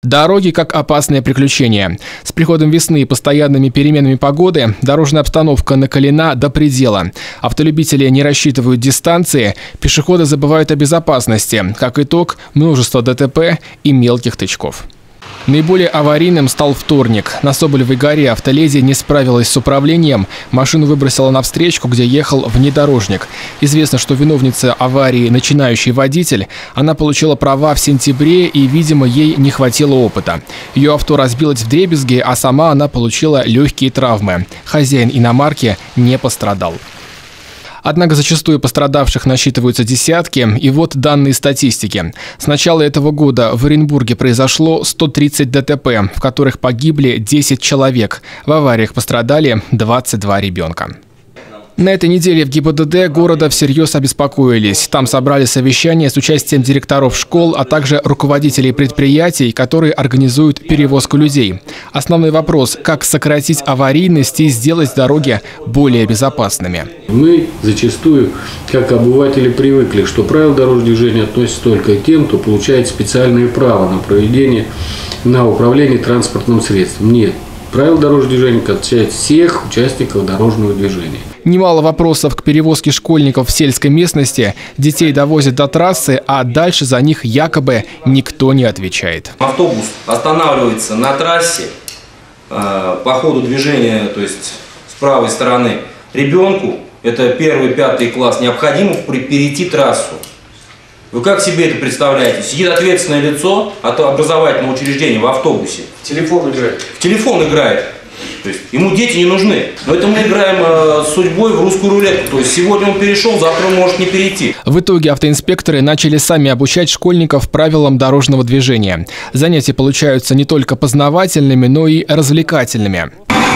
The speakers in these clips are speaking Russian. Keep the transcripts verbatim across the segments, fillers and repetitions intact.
Дороги как опасное приключение. С приходом весны и постоянными переменами погоды дорожная обстановка накалена до предела. Автолюбители не рассчитывают дистанции, пешеходы забывают о безопасности. Как итог, множество ДТП и мелких тычков. Наиболее аварийным стал вторник. На Соболевой горе автоледи не справилась с управлением. Машину выбросила на встречку, где ехал внедорожник. Известно, что виновница аварии – начинающий водитель. Она получила права в сентябре и, видимо, ей не хватило опыта. Ее авто разбилось вдребезги, а сама она получила легкие травмы. Хозяин иномарки не пострадал. Однако зачастую пострадавших насчитываются десятки. И вот данные статистики. С начала этого года в Оренбурге произошло сто тридцать ДТП, в которых погибли десять человек. В авариях пострадали двадцать два ребенка. На этой неделе в ГИБДД города всерьез обеспокоились. Там собрали совещание с участием директоров школ, а также руководителей предприятий, которые организуют перевозку людей. Основной вопрос – как сократить аварийность и сделать дороги более безопасными. Мы зачастую, как обыватели, привыкли, что правила дорожного движения относятся только к тем, кто получает специальное право на проведение, на управление транспортным средством. Нет. Правила дорожного движения касаются всех участников дорожного движения. Немало вопросов к перевозке школьников в сельской местности. Детей довозят до трассы, а дальше за них якобы никто не отвечает. Автобус останавливается на трассе э, по ходу движения, то есть с правой стороны. Ребенку, это первый, пятый класс, необходимо перейти трассу. Вы как себе это представляете? Сидит ответственное лицо от образовательного учреждения в автобусе. В телефон играет. В телефон играет. То есть ему дети не нужны. Но это мы играем э, с судьбой в русскую рулетку. То есть сегодня он перешел, завтра он может не перейти. В итоге автоинспекторы начали сами обучать школьников правилам дорожного движения. Занятия получаются не только познавательными, но и развлекательными.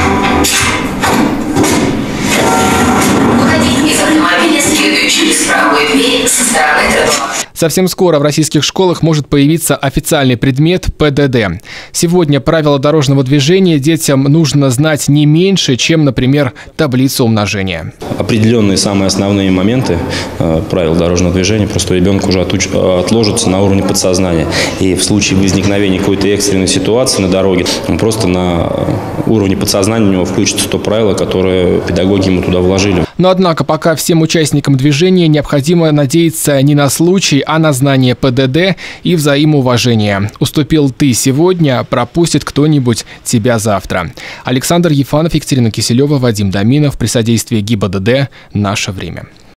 Совсем скоро в российских школах может появиться официальный предмет ПДД. Сегодня правила дорожного движения детям нужно знать не меньше, чем, например, таблицу умножения. Определенные самые основные моменты э, правил дорожного движения просто ребенку уже отуч... отложатся на уровне подсознания. И в случае возникновения какой-то экстренной ситуации на дороге, он просто на уровне подсознания у него включится то правило, которое педагоги ему туда вложили. Но однако пока всем участникам движения необходимо надеяться не на случай, а на знание ПДД и взаимоуважение. Уступил ты сегодня, пропустит кто-нибудь тебя завтра. Александр Ефанов, Екатерина Киселева, Вадим Доминов. При содействии ГИБДД. Наше время.